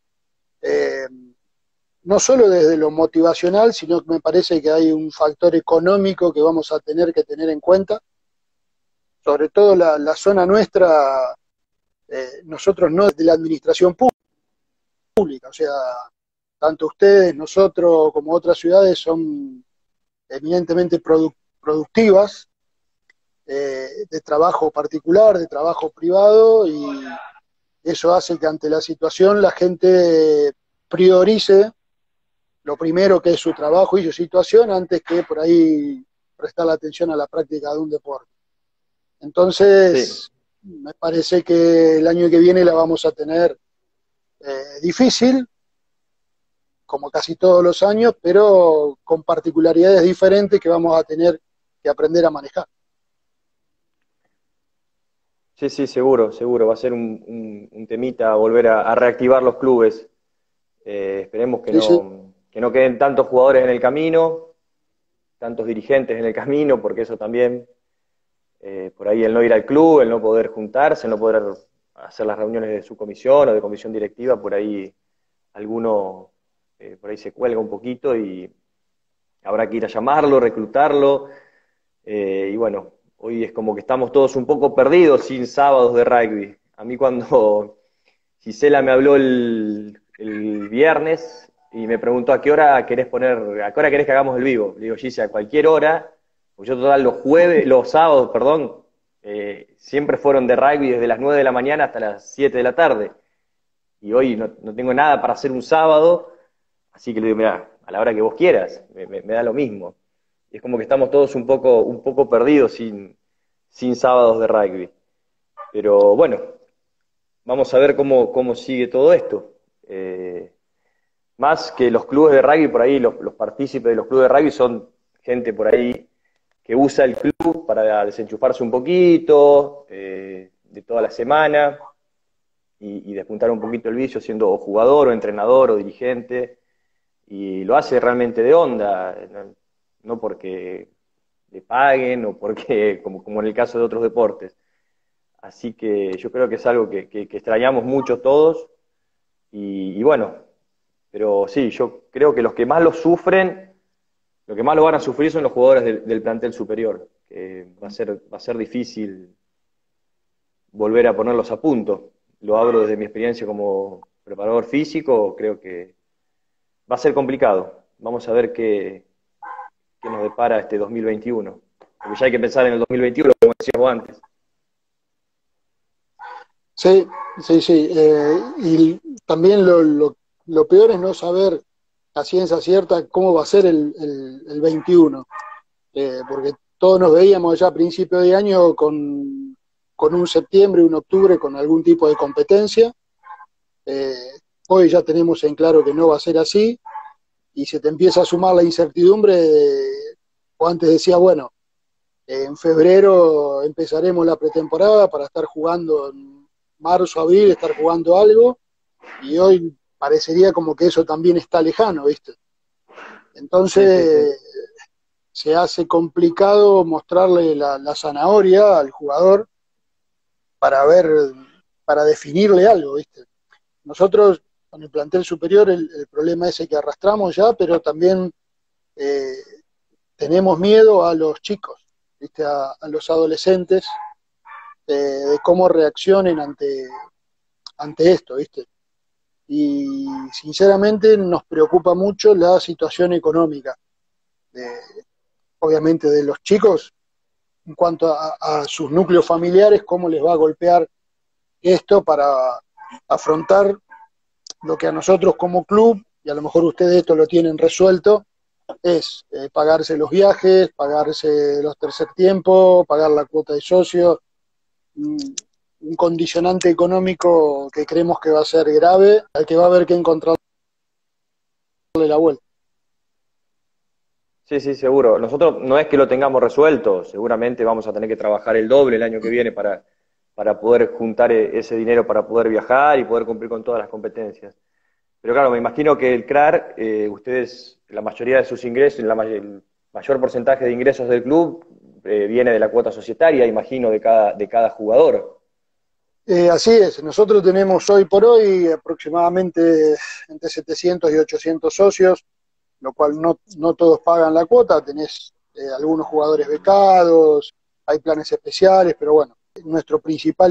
Speaker 4: No solo desde lo motivacional, sino que me parece que hay un factor económico que vamos a tener que tener en cuenta. Sobre todo la zona nuestra, nosotros no de la administración pública, o sea, tanto ustedes, nosotros, como otras ciudades son eminentemente productivas, de trabajo particular, de trabajo privado, y eso hace que ante la situación la gente priorice lo primero que es su trabajo y su situación antes que por ahí prestar la atención a la práctica de un deporte. Entonces, sí, me parece que el año que viene la vamos a tener difícil, como casi todos los años, pero con particularidades diferentes que vamos a tener que aprender a manejar.
Speaker 3: Sí, sí, seguro. Va a ser un temita volver a reactivar los clubes. Esperemos que
Speaker 4: sí,
Speaker 3: que no queden tantos jugadores en el camino, tantos dirigentes en el camino, porque eso también, por ahí el no ir al club, el no poder juntarse, el no poder hacer las reuniones de su comisión o de comisión directiva, por ahí alguno por ahí se cuelga un poquito y habrá que ir a llamarlo, reclutarlo, y bueno, hoy es como que estamos todos un poco perdidos sin sábados de rugby. A mí cuando Gisela me habló el viernes y me preguntó a qué hora querés que hagamos el vivo. Le digo, Gise, a cualquier hora, porque yo total los sábados, perdón, siempre fueron de rugby desde las 9 de la mañana hasta las 7 de la tarde. Y hoy no tengo nada para hacer un sábado, así que le digo, mira, a la hora que vos quieras, me da lo mismo. Y es como que estamos todos un poco perdidos sin sábados de rugby. Pero bueno, vamos a ver cómo sigue todo esto. Más que los clubes de rugby, por ahí los partícipes de los clubes de rugby son gente por ahí que usa el club para desenchufarse un poquito de toda la semana y despuntar un poquito el vicio siendo o jugador o entrenador o dirigente, y lo hace realmente de onda, no porque le paguen o porque, como en el caso de otros deportes. Así que yo creo que es algo que extrañamos mucho todos, y bueno, pero sí, yo creo que los que más lo sufren, lo que más lo van a sufrir son los jugadores del plantel superior, que va a ser difícil volver a ponerlos a punto. Lo hablo desde mi experiencia como preparador físico, creo que va a ser complicado. Vamos a ver qué nos depara este 2021. Porque ya hay que pensar en el 2021, como decíamos antes.
Speaker 4: Sí. Y también lo peor es no saber a ciencia cierta cómo va a ser el 21. Porque todos nos veíamos ya a principio de año con un septiembre, un octubre, con algún tipo de competencia. Hoy ya tenemos en claro que no va a ser así, y se te empieza a sumar la incertidumbre o antes decía, bueno, en febrero empezaremos la pretemporada para estar jugando en marzo, abril, estar jugando algo, y hoy parecería como que eso también está lejano, ¿viste? Entonces se hace complicado mostrarle la zanahoria al jugador para ver, para definirle algo, ¿viste? Nosotros con el plantel superior el problema ese que arrastramos ya, pero también eh, tenemos miedo a los chicos, ¿viste? A los adolescentes, de cómo reaccionen ante esto, ¿viste? Y sinceramente nos preocupa mucho la situación económica, de, obviamente de los chicos, en cuanto a sus núcleos familiares, cómo les va a golpear esto para afrontar lo que a nosotros como club, y a lo mejor ustedes esto lo tienen resuelto, es pagarse los viajes, pagarse los tercer tiempo, pagar la cuota de socio, un condicionante económico que creemos que va a ser grave, al que va a haber que encontrarle la vuelta.
Speaker 3: Sí, sí, seguro. Nosotros no es que lo tengamos resuelto, seguramente vamos a tener que trabajar el doble el año que viene para poder juntar ese dinero para poder viajar y poder cumplir con todas las competencias. Pero claro, me imagino que el CRAR, ustedes, la mayoría de sus ingresos, el mayor porcentaje de ingresos del club viene de la cuota societaria, imagino, de cada jugador.
Speaker 4: Así es, nosotros tenemos hoy por hoy aproximadamente entre 700 y 800 socios, lo cual no todos pagan la cuota, tenés algunos jugadores becados, hay planes especiales, pero bueno, nuestro principal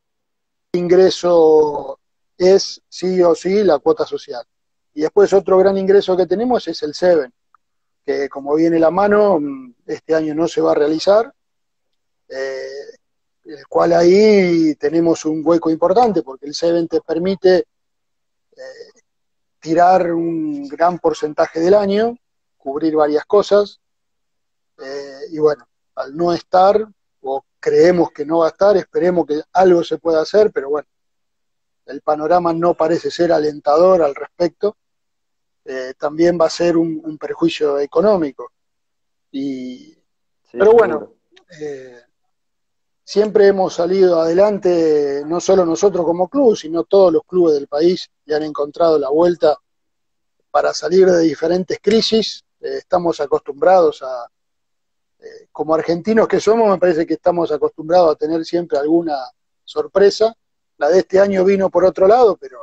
Speaker 4: ingreso es sí o sí la cuota social. Y después otro gran ingreso que tenemos es el Seven, que como viene la mano, este año no se va a realizar, el cual ahí tenemos un hueco importante, porque el Seven te permite tirar un gran porcentaje del año, cubrir varias cosas, y bueno, al no estar, o creemos que no va a estar, esperemos que algo se pueda hacer, pero bueno, el panorama no parece ser alentador al respecto, también va a ser un perjuicio económico.
Speaker 3: Sí,
Speaker 4: Pero bueno,
Speaker 3: seguro.
Speaker 4: siempre hemos salido adelante, no solo nosotros como club, sino todos los clubes del país que han encontrado la vuelta para salir de diferentes crisis. Estamos acostumbrados como argentinos que somos, me parece que estamos acostumbrados a tener siempre alguna sorpresa. La de este año vino por otro lado, pero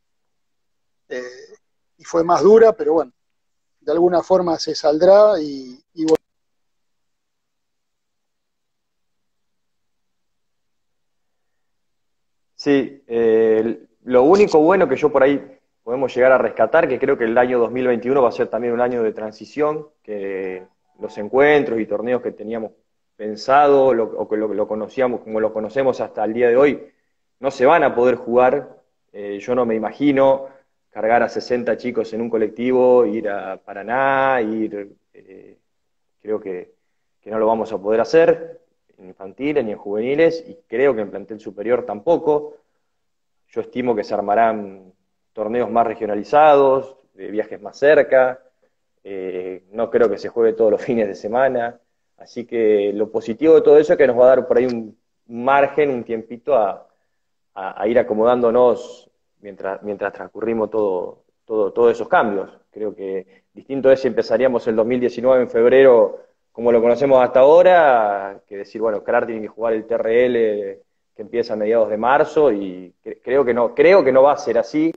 Speaker 4: y fue más dura, pero bueno, de alguna forma se saldrá y bueno.
Speaker 3: Sí, lo único bueno que yo por ahí podemos llegar a rescatar, que creo que el año 2021 va a ser también un año de transición, que los encuentros y torneos que teníamos pensado o que lo conocíamos como lo conocemos hasta el día de hoy, no se van a poder jugar. Yo no me imagino cargar a 60 chicos en un colectivo, ir a Paraná, creo que no lo vamos a poder hacer en infantiles ni en juveniles, y creo que en plantel superior tampoco. Yo estimo que se armarán torneos más regionalizados, de viajes más cerca, no creo que se juegue todos los fines de semana, así que lo positivo de todo eso es que nos va a dar por ahí un margen, un tiempito a ir acomodándonos mientras transcurrimos todos esos cambios. Creo que distinto es si empezaríamos el 2019 en febrero como lo conocemos hasta ahora, que decir, bueno, CRAR tiene que jugar el TRL que empieza a mediados de marzo, y creo que no va a ser así,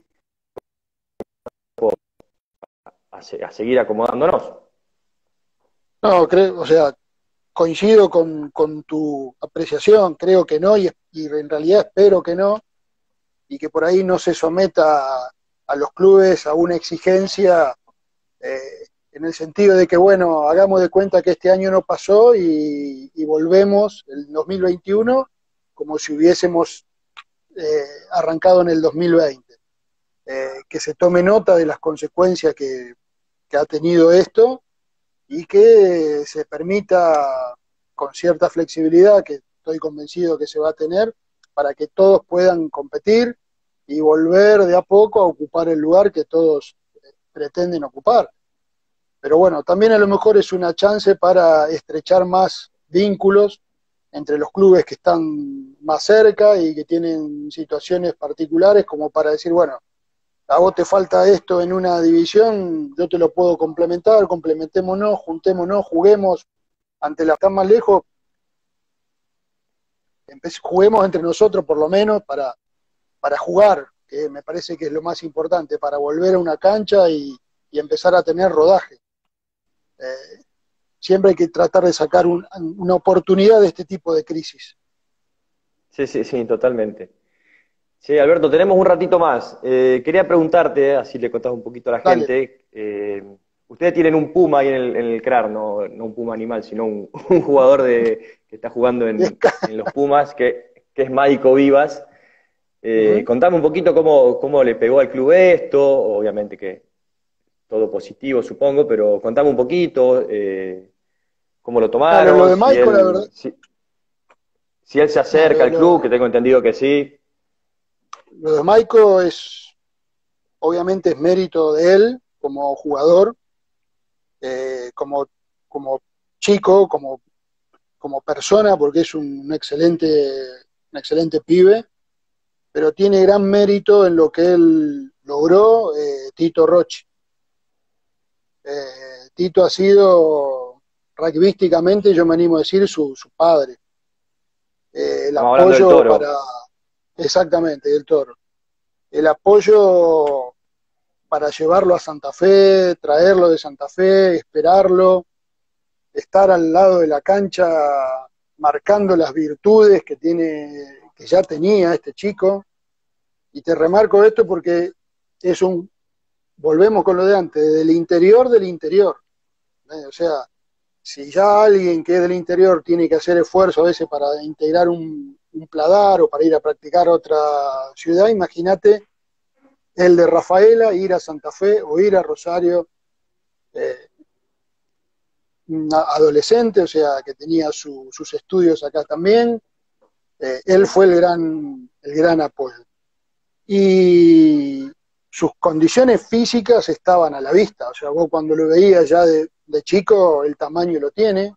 Speaker 3: a seguir acomodándonos.
Speaker 4: No, creo, o sea, coincido con tu apreciación, creo que no, y en realidad espero que no, y que por ahí no se someta a los clubes a una exigencia, en el sentido de que, bueno, hagamos de cuenta que este año no pasó y volvemos el 2021 como si hubiésemos arrancado en el 2020. Que se tome nota de las consecuencias que ha tenido esto y que se permita con cierta flexibilidad que estoy convencido que se va a tener para que todos puedan competir y volver de a poco a ocupar el lugar que todos pretenden ocupar. Pero bueno, también a lo mejor es una chance para estrechar más vínculos entre los clubes que están más cerca y que tienen situaciones particulares, como para decir, bueno, a vos te falta esto en una división, yo te lo puedo complementar, complementémonos, juntémonos, juguemos ante la que está más lejos, juguemos entre nosotros por lo menos para jugar, que me parece que es lo más importante, para volver a una cancha y empezar a tener rodaje. Siempre hay que tratar de sacar una oportunidad de este tipo de crisis.
Speaker 3: Sí, sí, sí, totalmente. Sí, Alberto, tenemos un ratito más. Quería preguntarte, así le contás un poquito a la
Speaker 4: Dale.
Speaker 3: gente. Ustedes tienen un puma ahí en el CRAR, no un puma animal, sino un jugador que está jugando en los Pumas, que es Maico Vivas. Contame un poquito cómo le pegó al club esto, obviamente que todo positivo, supongo, pero contame un poquito cómo lo
Speaker 4: Claro, lo
Speaker 3: tomaron,
Speaker 4: de Maico, la verdad,
Speaker 3: si él se
Speaker 4: no,
Speaker 3: acerca al club, que tengo entendido que sí.
Speaker 4: lo de Maico obviamente es mérito de él como jugador, como chico, como persona, porque es un excelente pibe, pero tiene gran mérito en lo que él logró Tito Rochi. Tito ha sido, rugbyísticamente, yo me animo a decir, su padre. El
Speaker 3: Estamos hablando del
Speaker 4: apoyo
Speaker 3: Toro.
Speaker 4: exactamente, del Toro. El apoyo para llevarlo a Santa Fe, traerlo de Santa Fe, esperarlo, estar al lado de la cancha marcando las virtudes que ya tenía este chico. Y te remarco esto porque volvemos con lo de antes, del interior. O sea, si ya alguien que es del interior tiene que hacer esfuerzo a veces para integrar un pladar o para ir a practicar a otra ciudad, imagínate el de Rafaela, ir a Santa Fe o ir a Rosario, adolescente, o sea, que tenía sus estudios acá también, él fue el gran apoyo. Y sus condiciones físicas estaban a la vista, o sea, vos cuando lo veías ya de chico, el tamaño lo tiene,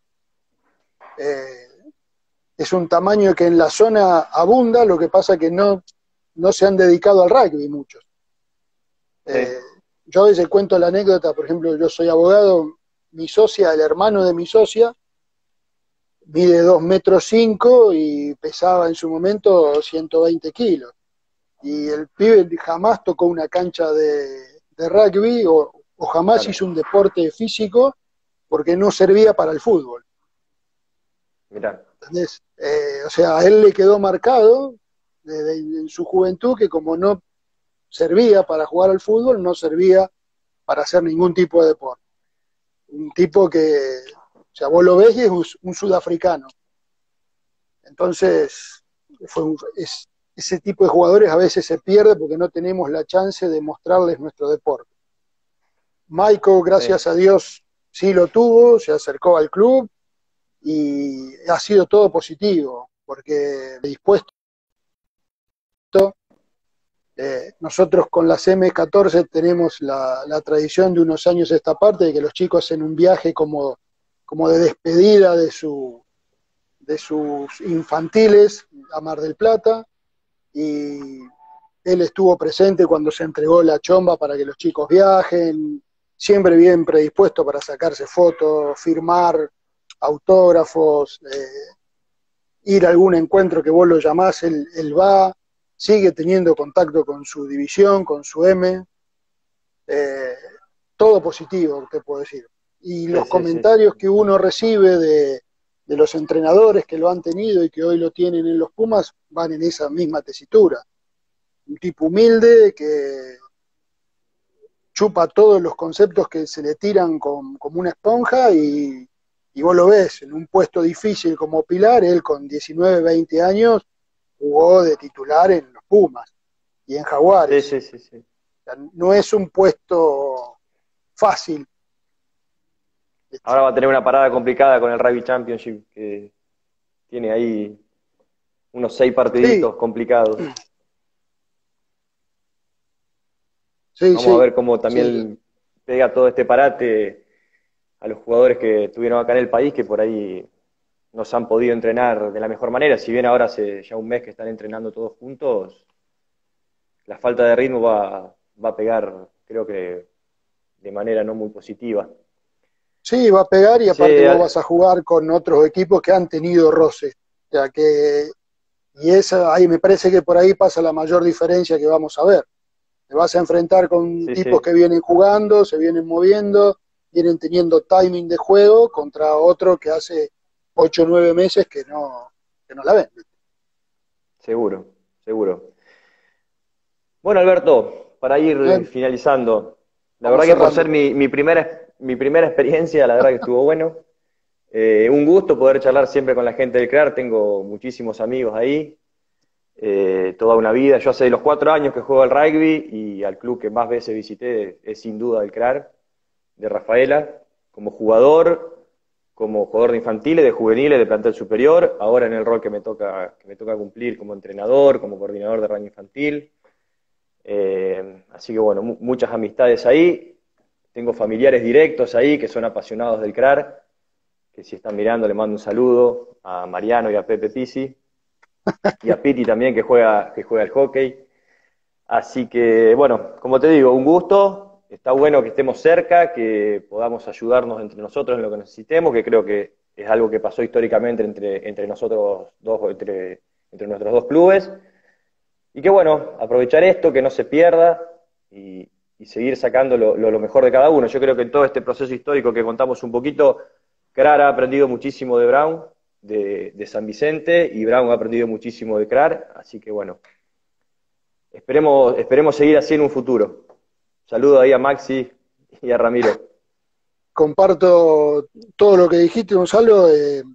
Speaker 4: es un tamaño que en la zona abunda, lo que pasa que no se han dedicado al rugby muchos.
Speaker 3: Sí.
Speaker 4: Yo a veces cuento la anécdota, por ejemplo, yo soy abogado, mi socia, el hermano de mi socia, mide 2,5 m y pesaba en su momento 120 kilos. Y el pibe jamás tocó una cancha de rugby o jamás
Speaker 3: Claro.
Speaker 4: hizo un deporte físico porque no servía para el fútbol.
Speaker 3: Mirá.
Speaker 4: ¿Entendés? O sea, a él le quedó marcado en su juventud que como no servía para jugar al fútbol, no servía para hacer ningún tipo de deporte. Un tipo que, o sea, vos lo ves y es un sudafricano. Entonces, ese tipo de jugadores a veces se pierde porque no tenemos la chance de mostrarles nuestro deporte. Maico, gracias a Dios, sí lo tuvo, se acercó al club y ha sido todo positivo, porque dispuesto, nosotros con las M14 tenemos la tradición de unos años a esta parte de que los chicos hacen un viaje como de despedida de sus infantiles a Mar del Plata, y él estuvo presente cuando se entregó la chomba para que los chicos viajen, siempre bien predispuesto para sacarse fotos, firmar autógrafos, ir a algún encuentro que vos lo llamás, él va, sigue teniendo contacto con su división, con su M, todo positivo, te puedo decir. Y los comentarios que uno recibe de los entrenadores que lo han tenido y que hoy lo tienen en los Pumas van en esa misma tesitura. Un tipo humilde que chupa todos los conceptos que se le tiran como una esponja y vos lo ves en un puesto difícil como Pilar, él con 19, 20 años jugó de titular en los Pumas y en Jaguares.
Speaker 3: Sí, sí, sí, sí.
Speaker 4: O sea, no es un puesto fácil.
Speaker 3: Ahora va a tener una parada complicada con el Rugby Championship, que tiene ahí unos 6 partiditos
Speaker 4: Sí,
Speaker 3: complicados.
Speaker 4: sí,
Speaker 3: Vamos a
Speaker 4: sí,
Speaker 3: ver cómo
Speaker 4: sí.
Speaker 3: también pega todo este parate a los jugadores que estuvieron acá en el país, que por ahí no se han podido entrenar de la mejor manera. Si bien ahora hace ya un mes que están entrenando todos juntos, la falta de ritmo va a pegar, creo que de manera no muy positiva.
Speaker 4: Sí, va a pegar y aparte
Speaker 3: Che,
Speaker 4: vos vas a jugar con otros equipos que han tenido roce. O sea que, y esa, ahí me parece que por ahí pasa la mayor diferencia que vamos a ver. Te vas a enfrentar con
Speaker 3: sí,
Speaker 4: tipos
Speaker 3: sí,
Speaker 4: que vienen jugando, se vienen moviendo, vienen teniendo timing de juego contra otro que hace 8 o 9 meses que no la ven.
Speaker 3: seguro, seguro. Bueno, Alberto, para ir
Speaker 4: ¿Eh?
Speaker 3: finalizando, la
Speaker 4: Vamos
Speaker 3: verdad que por ser
Speaker 4: cerrando.
Speaker 3: mi primera experiencia, la verdad que estuvo bueno. Un gusto poder charlar siempre con la gente del CRAR, tengo muchísimos amigos ahí, toda una vida. Yo hace los 4 años que juego al rugby y al club que más veces visité es sin duda el CRAR, de Rafaela, como jugador de infantiles, de juveniles, de plantel superior, ahora en el rol que me toca cumplir como entrenador, como coordinador de rugby infantil. Así que bueno, muchas amistades ahí. Tengo familiares directos ahí que son apasionados del CRAR, que si están mirando le mando un saludo a Mariano y a Pepe Pisi, y a Piti también que juega al hockey. Así que bueno, como te digo, un gusto. Está bueno que estemos cerca, que podamos ayudarnos entre nosotros en lo que necesitemos, que creo que es algo que pasó históricamente entre nosotros dos, entre nuestros dos clubes. Y que bueno, aprovechar esto, que no se pierda y seguir sacando lo mejor de cada uno. Yo creo que en todo este proceso histórico que contamos un poquito, Krar ha aprendido muchísimo de Brown, de San Vicente, y Brown ha aprendido muchísimo de Krar, así que bueno, esperemos seguir así en un futuro. Saludo ahí a Maxi y a Ramiro.
Speaker 4: Comparto todo lo que dijiste, Gonzalo.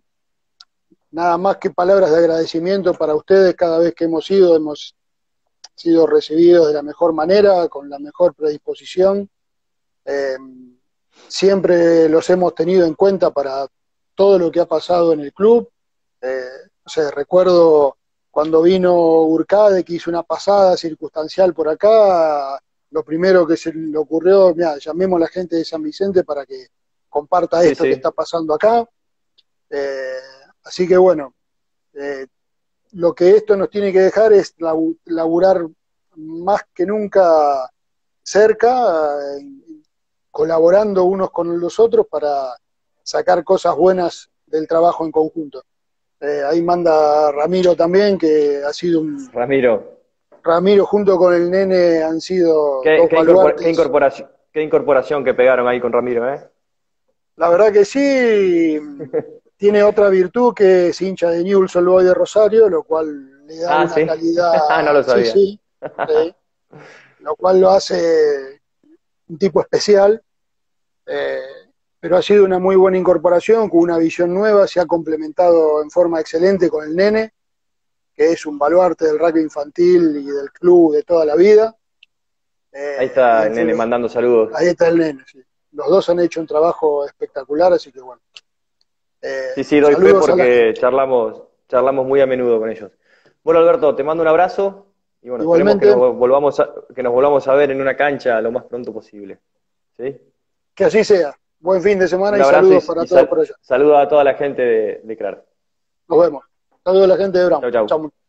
Speaker 4: Nada más que palabras de agradecimiento para ustedes. Cada vez que hemos sido recibidos de la mejor manera, con la mejor predisposición. Eh, Siempre los hemos tenido en cuenta para todo lo que ha pasado en el club. O sea, recuerdo cuando vino Urcade, que hizo una pasada circunstancial por acá, lo primero que se le ocurrió, mira, llamemos a la gente de San Vicente para que comparta
Speaker 3: Sí,
Speaker 4: esto que
Speaker 3: sí,
Speaker 4: está pasando acá. Eh, Así que bueno, eh, lo que esto nos tiene que dejar es laburar más que nunca cerca, colaborando unos con los otros para sacar cosas buenas del trabajo en conjunto. Ahí manda Ramiro también, que ha sido un...
Speaker 3: Ramiro.
Speaker 4: Ramiro junto con el nene han sido
Speaker 3: Qué,
Speaker 4: dos baluartes.
Speaker 3: qué incorporación que pegaron ahí con Ramiro, ¿eh?
Speaker 4: La verdad que sí, tiene otra virtud que es hincha de Newell's Old Boys de Rosario, lo cual le da
Speaker 3: Ah,
Speaker 4: una
Speaker 3: sí.
Speaker 4: calidad,
Speaker 3: Ah, no lo
Speaker 4: sí,
Speaker 3: sabía.
Speaker 4: sí, sí, lo cual lo hace un tipo especial, eh, pero ha sido una muy buena incorporación, con una visión nueva, se ha complementado en forma excelente con el nene, que es un baluarte del rugby infantil y del club de toda la vida.
Speaker 3: Ahí
Speaker 4: Y
Speaker 3: está el
Speaker 4: entre
Speaker 3: nene
Speaker 4: los,
Speaker 3: mandando saludos.
Speaker 4: ahí está el nene, sí. Los dos han hecho un trabajo espectacular, así que bueno.
Speaker 3: Sí, sí, doy fe
Speaker 4: Saludos a la
Speaker 3: porque
Speaker 4: gente.
Speaker 3: charlamos muy a menudo con ellos. Bueno, Alberto, te mando un abrazo y bueno, esperemos
Speaker 4: Igualmente,
Speaker 3: que nos volvamos a ver en una cancha lo más pronto posible. ¿Sí?
Speaker 4: que así sea. Buen fin de semana
Speaker 3: Un
Speaker 4: y
Speaker 3: abrazo
Speaker 4: saludos para todos por allá.
Speaker 3: saludo a toda la gente de CRAR.
Speaker 4: Nos vemos. Saludos a la gente de Brown.
Speaker 3: Chau, chau.
Speaker 4: Chao.